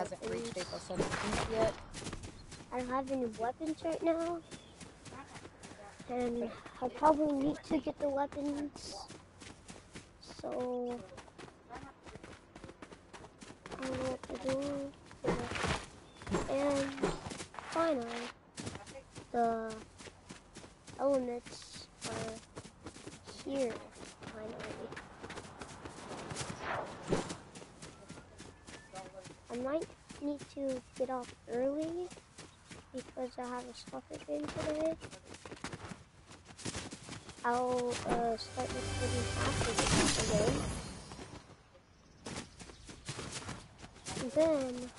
hasn't reached April 17th yet. I don't have any weapons right now. And I probably need to get the weapons. So I don't know what to do. And finally, the elements are here. Finally, I might need to get off early because I have a soccer game today. I'll start recording after the soccer game. And then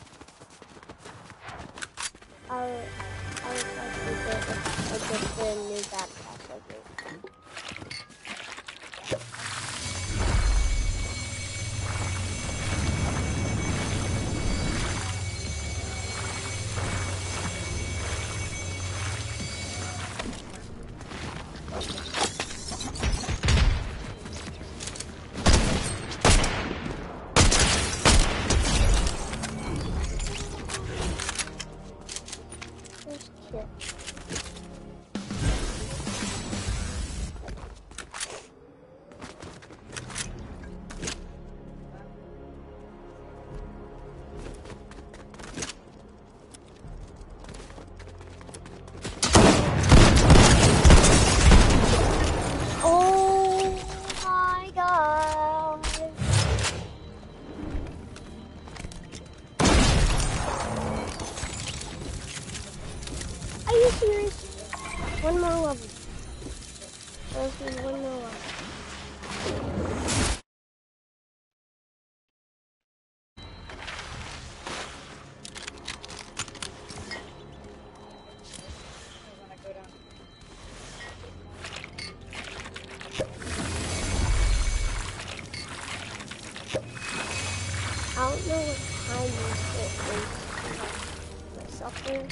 I'll likely get the new backpack again. One more level. One more level. I don't know what time it is. Suffering.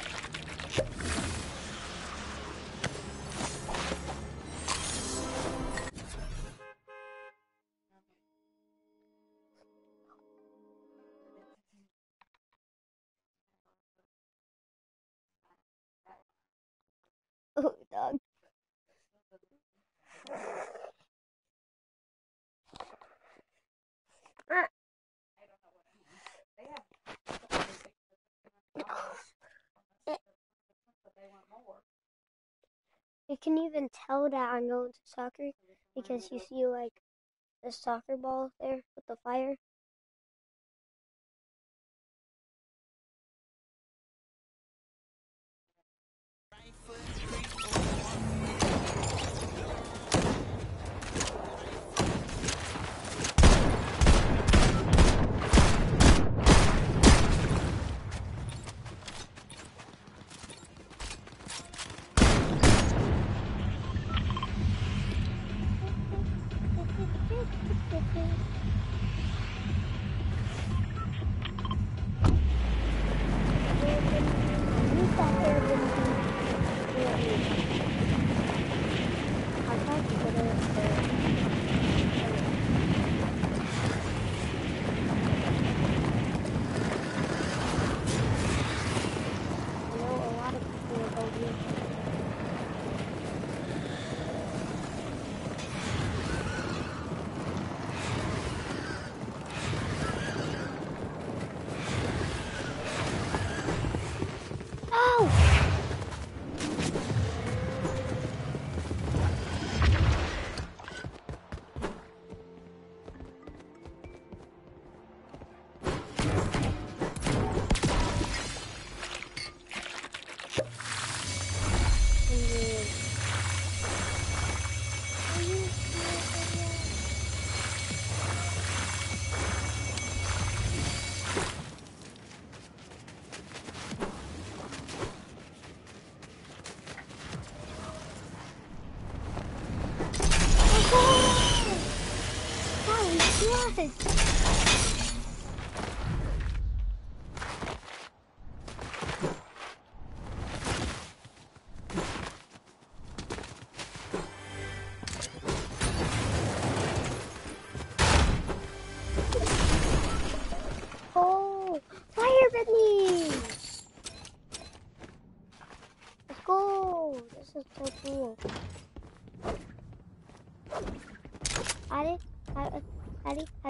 Oh, dog. You can even tell that I'm going to soccer because you see like the soccer ball there with the fire.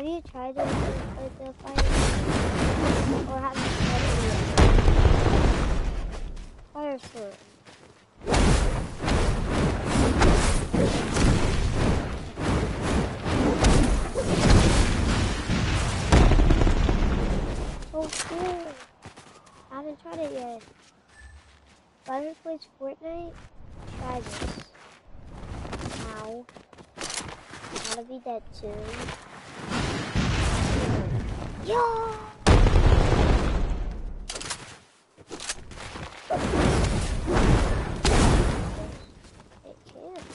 Have you tried to like the fire? Or have you tried it? Fire sword. Oh, cool. I haven't tried it yet. Whoever plays Fortnite, try this. Ow. I'm gonna be dead soon. Yo! It can't.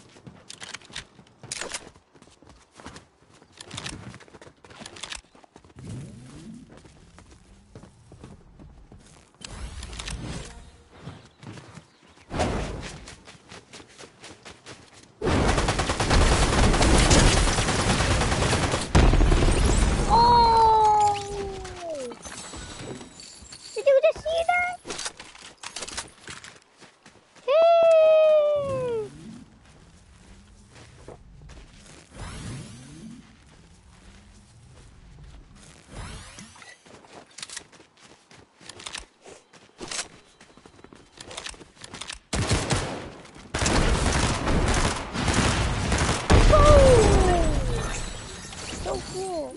Did you just see that? Hey! So cool.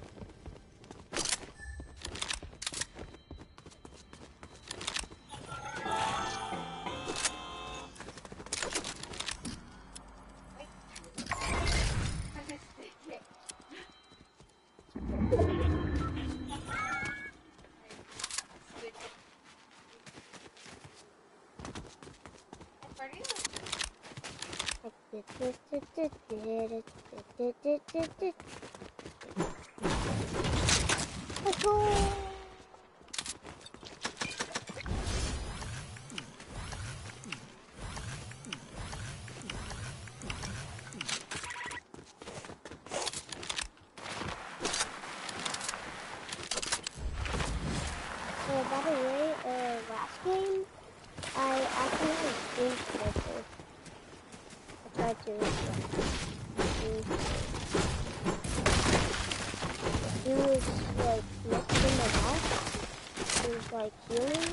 By the way, last game, I accidentally changed character. I tried to. He was like next in the house. He was like healing.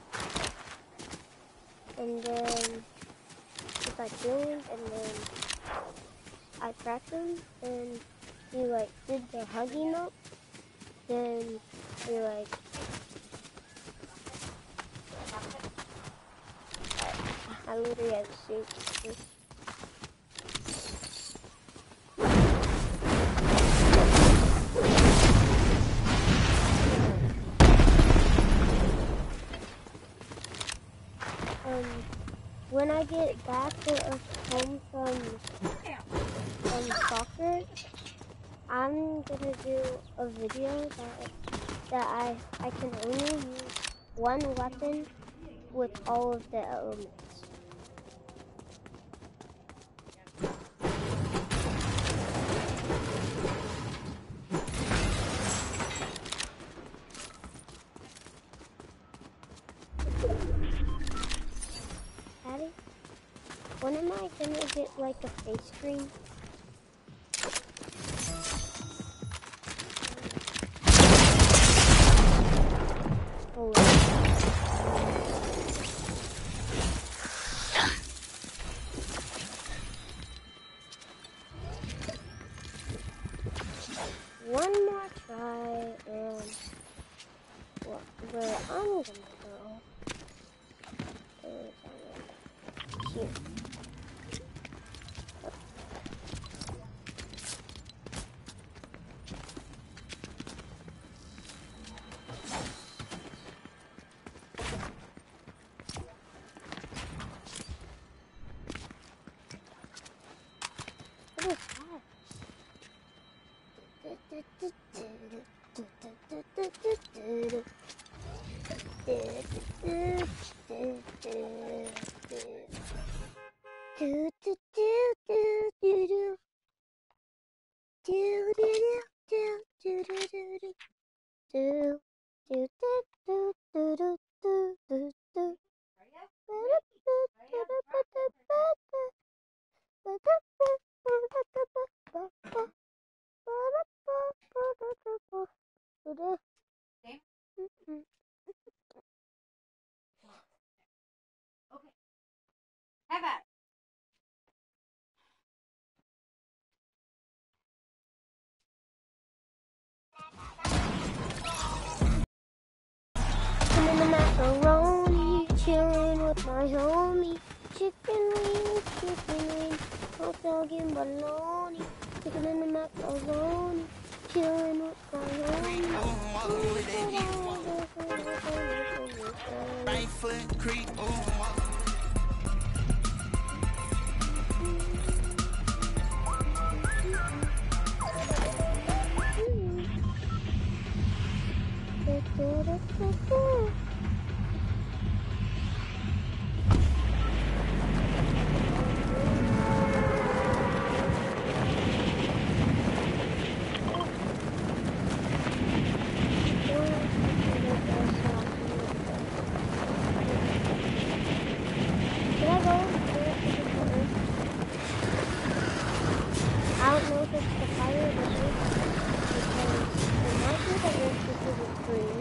And then he was like healing, and then I cracked him, and he like did the hugging up. Then he like I literally have safety. When I get back home from soccer, I'm gonna do a video that I can only use one weapon with all of the elements. Daddy, when am I gonna get like a face cream? Oh, one more try, and where I'm gonna go is here. What is my homie. Chicken wings, hot dog and bologna. Chicken in the macaroni, chillin' with my homie. Right foot creep, I don't know if it's the fire or the earth because it might be the earth because it's green.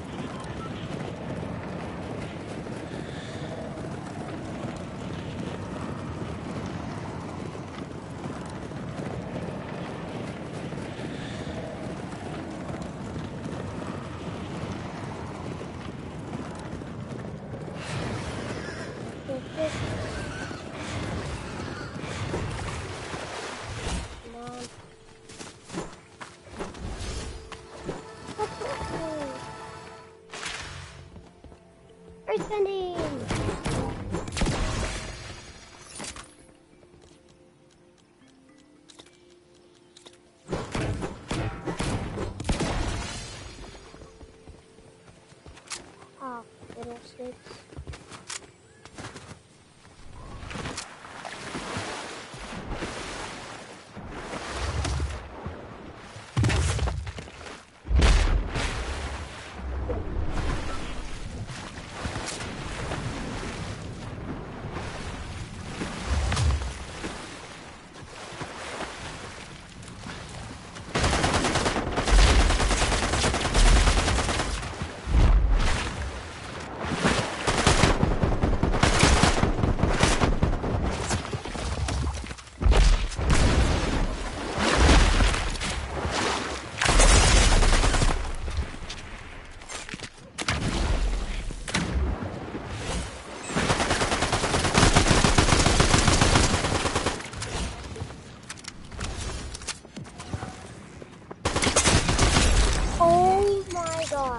Earthbending! Oh, fiddlesticks. Oh my god.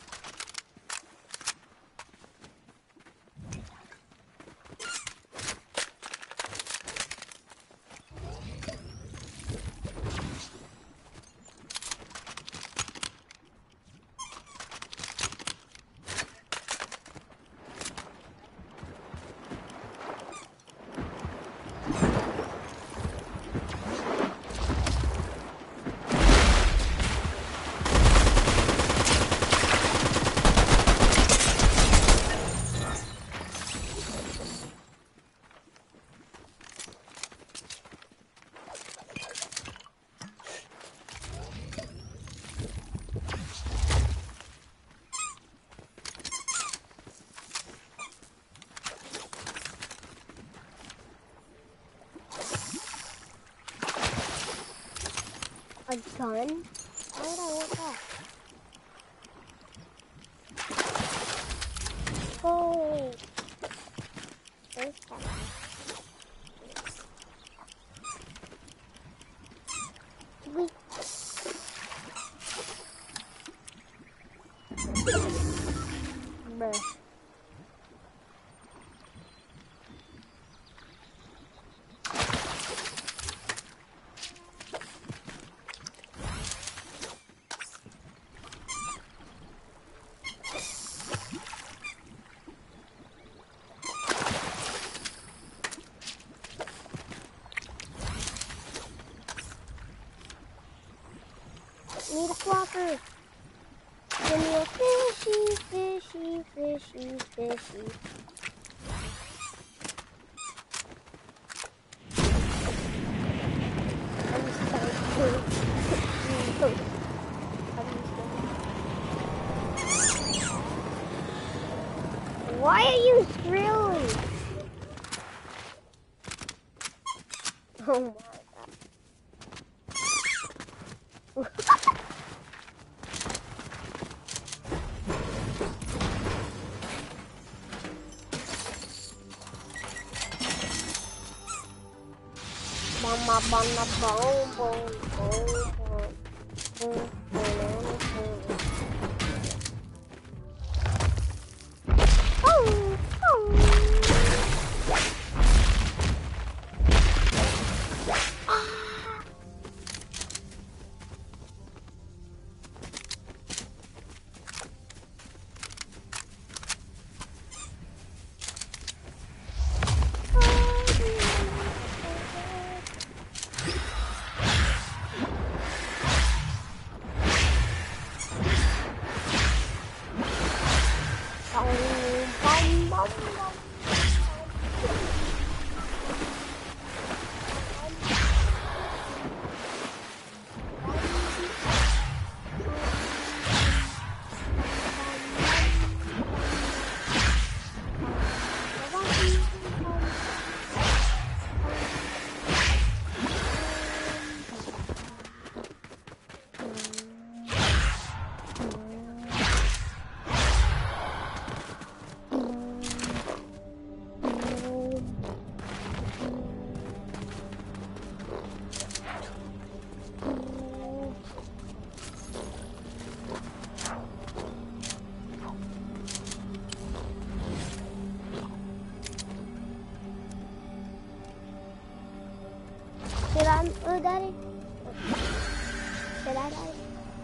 A gun? Why would I want that? Oh! There's that. Sweet. Bruh. Need a flopper. Give me a fishy, fishy, fishy, fishy. Why are you squealing? Oh my god. my banana boom boom boom boom boom boom. Oh, oh. Oh, Daddy. Did I die?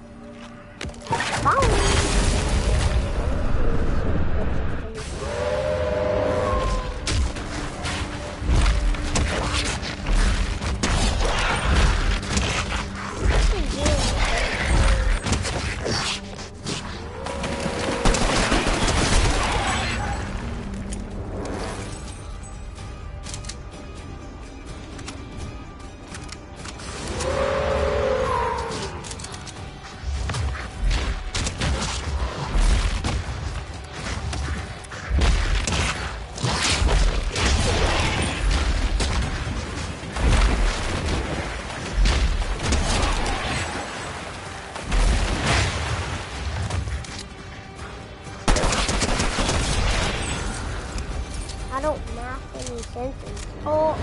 I don't math any sentences. Oh.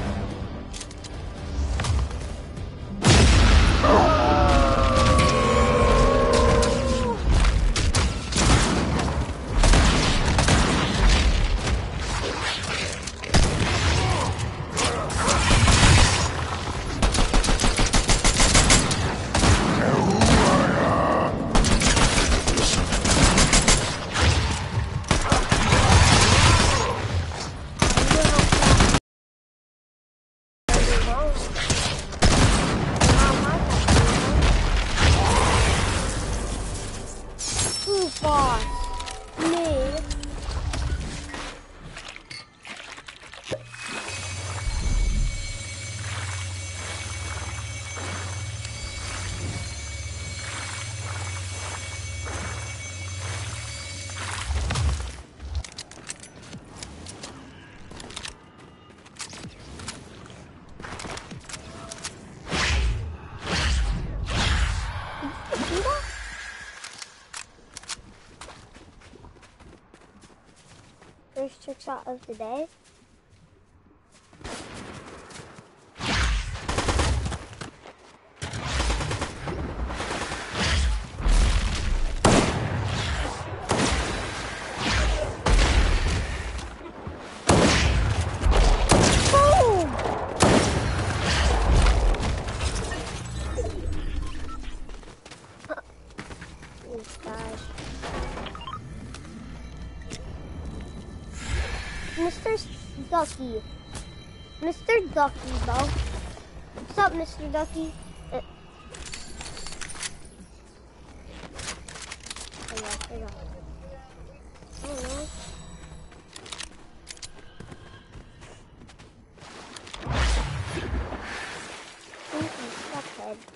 First trick shot of the day. Mr. Ducky. Mr. Ducky, bro. What's up, Mr. Ducky? Oh, yeah, I don't know. Stuckhead.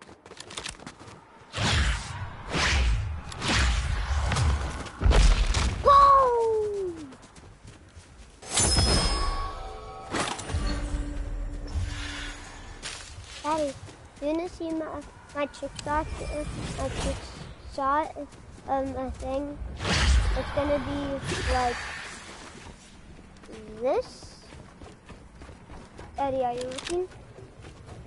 Daddy, you wanna see my trick shot? My trick shot thing. It's gonna be like this. Daddy, are you looking?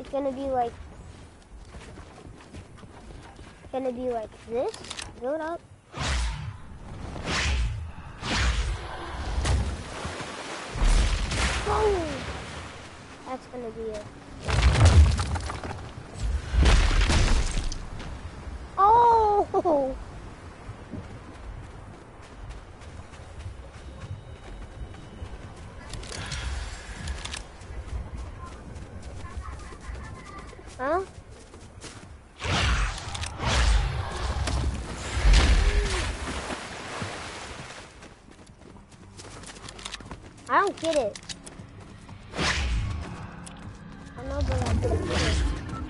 it's gonna be like this. Build up. Oh, that's gonna be it. Oh! Huh? I don't get it. I know, but I don't get it.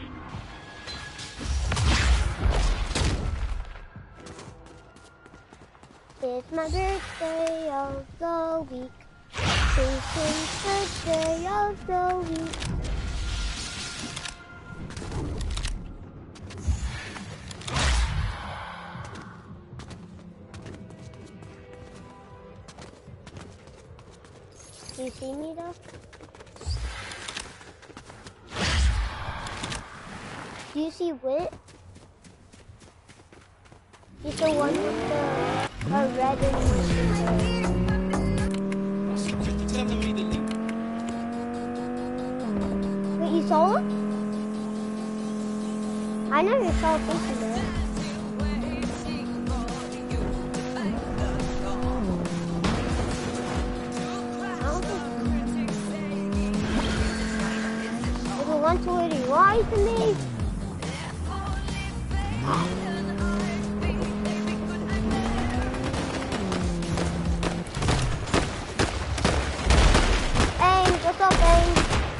It's my birthday of the week. It's birthday of the week. Do you see me though? Do you see Wit? He's the one with the red and white. Wait, you saw him? I never saw a face in there. One to it, why to me? Aang, what's up, Aang?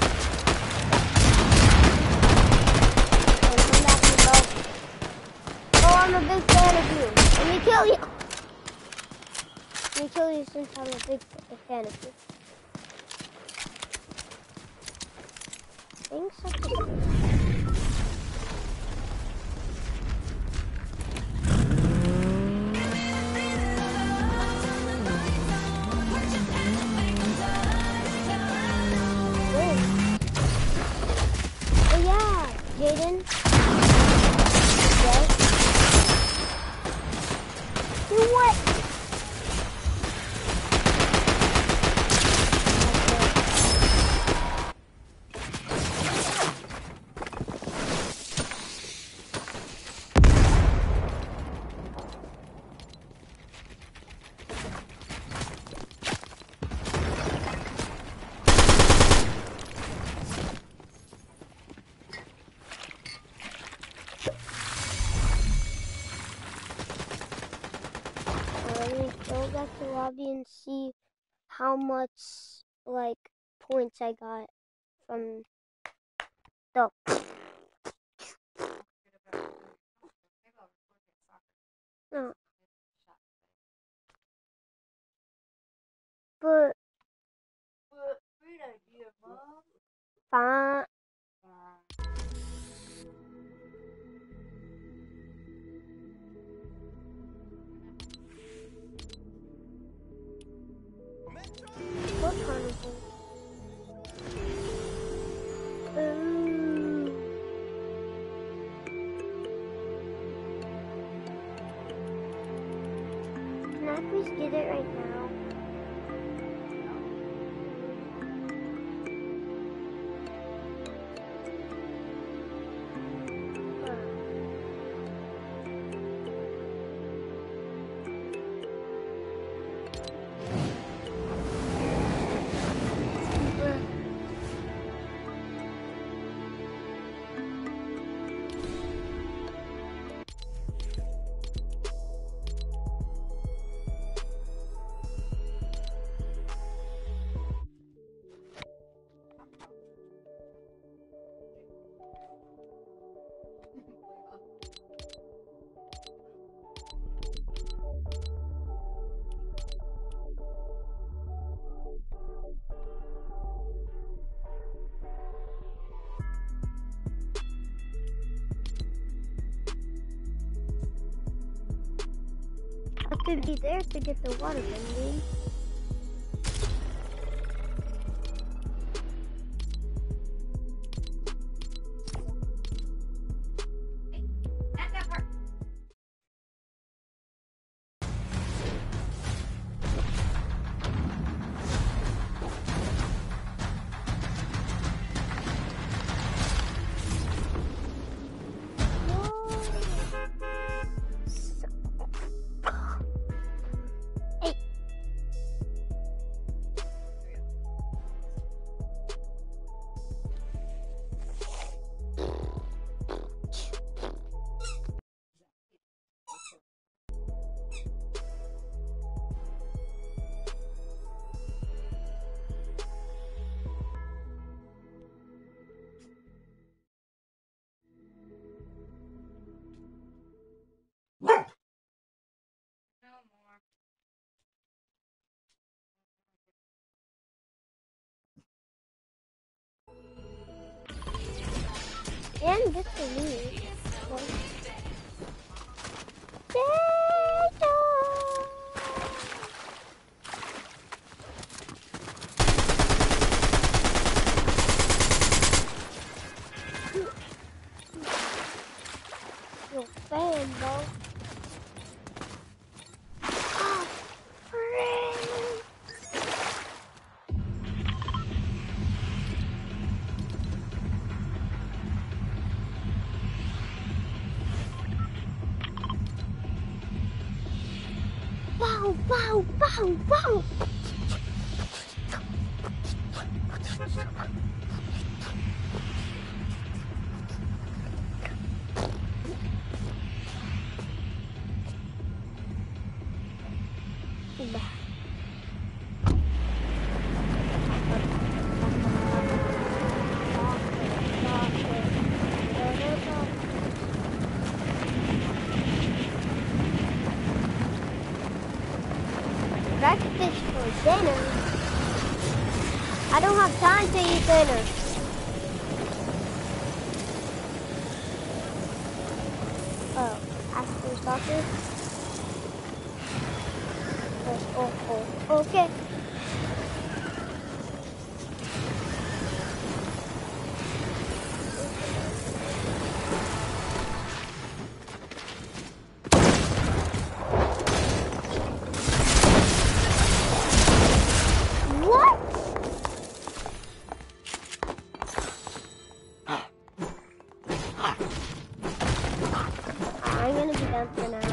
Hey, come back here, bro. Oh, I'm a big fan of you. Let me kill you. Let me kill you since I'm a big fan of you. Think such a oh yeah, Jaden. Yes. Do what? Go back to lobby and see how much like points I got from the no. But great idea, Mom. fine. What carnival? Can I please get it right now? I could be there to get the water bending. good for me. You're fan, bro. Oh, friend. Bow, bow, bow, bow. Breakfast for dinner? I don't have time to eat dinner. Oh, after soccer? Oh, okay. What? I'm gonna be done for now.